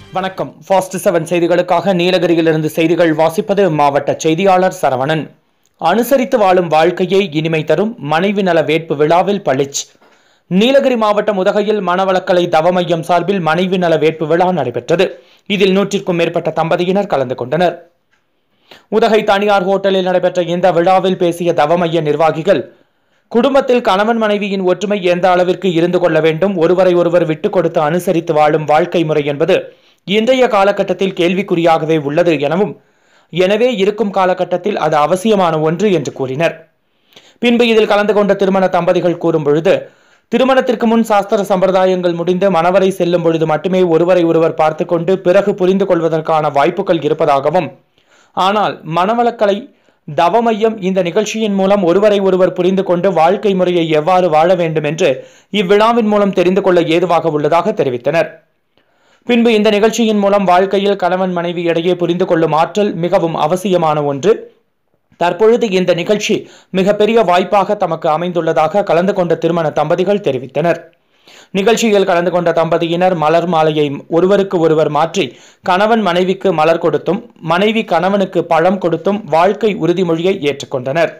வணக்கம். ஃபாஸ்ட் 7 செய்திகளுக்காக நீலகிரியிலிருந்து செய்திகள் வாசிப்பது மாவட்ட செய்தியாளர் சரவணன். அனுசரித்து வாழும் வாழ்க்கையை இனிமை தரும் மனைவி நல வேட்பு விழாவில் பளிச். நீலகிரி மாவட்டம் உதகையில் மனவளக்கலை தவமையம் சார்பில் மனைவி நல வேட்பு விழா நடைபெற்றது. இதில் 100க்கும் மேற்பட்ட தம்பதியினர் கலந்து கொண்டனர். உதகை தனியார் ஹோட்டலில் நடைபெற்ற இந்த விழாவில் பேசிய தவமைய நிர்வாகிகள், குடும்பத்தில் கணவன் மனைவியின் ஒற்றுமை எந்த அளவிற்கு இருந்து கொள்ள வேண்டும், ஒருவரை ஒருவர் விட்டுக் கொடுத்து அனுசரித்து வாழும் வாழ்க்கை முறை என்பது இன்றைய காலகட்டத்தில் கேள்விக்குறியாகவே உள்ளது எனவும், எனவே இருக்கும் காலகட்டத்தில் அது அவசியமான ஒன்று என்று கூறினர். பின்பு இதில் கலந்து கொண்ட திருமண தம்பதிகள் கூறும் பொழுது, திருமணத்திற்கு முன் சாஸ்திர சம்பிரதாயங்கள் முடிந்து மனவரை செல்லும் பொழுது மட்டுமே ஒருவரை ஒருவர் பார்த்து கொண்டு பிறகு புரிந்து கொள்வதற்கான வாய்ப்புகள் இருப்பதாகவும், ஆனால் மனவளக்கலை தவமையம் இந்த நிகழ்ச்சியின் மூலம் ஒருவரை ஒருவர் புரிந்து கொண்டு வாழ்க்கை முறையை எவ்வாறு வாழ வேண்டும் என்று இவ்விழாவின் மூலம் தெரிந்து கொள்ள ஏதுவாக உள்ளதாக தெரிவித்தனர். பின்பு இந்த நிகழ்ச்சியின் மூலம் வாழ்க்கையில் கணவன் மனைவி இடையே புரிந்து கொள்ளும் ஆற்றல் மிகவும் அவசியமான ஒன்று. தற்பொழுது இந்த நிகழ்ச்சி மிகப்பெரிய வாய்ப்பாக தமக்கு அமைந்துள்ளதாக கலந்து கொண்ட திருமண தம்பதிகள் தெரிவித்தனர். நிகழ்ச்சியில் கலந்து கொண்ட தம்பதியினர் மலர் மாலையை ஒருவருக்கு ஒருவர் மாற்றி கணவன் மனைவிக்கு மலர் கொடுத்தும் மனைவி கணவனுக்கு பழம் கொடுத்தும் வாழ்க்கை உறுதிமொழியை ஏற்றுக்கொண்டனர்.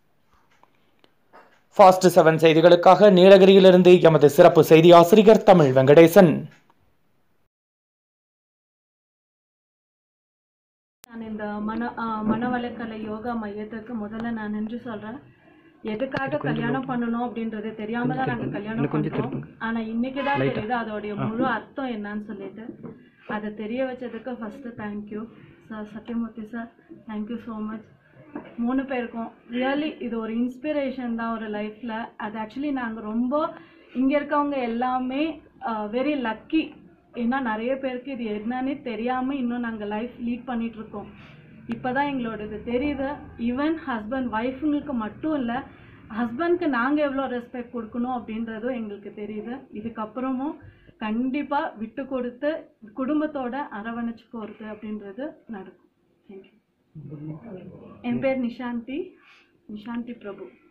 ஃபாஸ்ட் 7 செய்திகளுக்காக நீலகிரியிலிருந்து எமது சிறப்பு செய்தி ஆசிரியர் தமிழ் வெங்கடேசன். நான் இந்த மனவளக்கலை யோகா மையத்துக்கு முதல்ல நான் நன்றி சொல்றேன். எதுக்காக கல்யாணம் பண்ணணும் அப்படின்றது தெரியாம தான் நாங்கள் கல்யாணம் பண்றோம். ஆனா இன்னைக்கு தான் தெரியுது அதோடைய முழு அர்த்தம் என்னன்னு சொல்லிட்டு. அதை தெரிய வச்சதுக்கு first thank you sir, Sathyamoorthy sir, thank you so much. 3 பேருக்கும் ரியலி இது ஒரு இன்ஸ்பிரேஷன் தான் ஒரு லைஃப்ல. அது ஆக்சுவலி நாங்கள் ரொம்ப இங்க இருக்கவங்க எல்லாமே வெரி லக்கி. ஏன்னா நிறைய பேருக்கு இது என்னன்னு தெரியாம இன்னும் நாங்கள் லைஃப் லீட் பண்ணிட்டு இருக்கோம். இப்போதான் எங்களோட இது தெரியுது. ஈவன் ஹஸ்பண்ட் ஒய்ஃபுங்களுக்கு மட்டும் இல்லை, ஹஸ்பண்ட்க்கு நாங்கள் எவ்வளோ ரெஸ்பெக்ட் கொடுக்கணும் அப்படின்றதும் எங்களுக்கு தெரியுது. இதுக்கப்புறமும் கண்டிப்பாக விட்டு கொடுத்து குடும்பத்தோட அரவணைச்சு போகிறது அப்படின்றது நடக்கும். தேங்க்யூ. என் பேர் நிஷாந்தி பிரபு.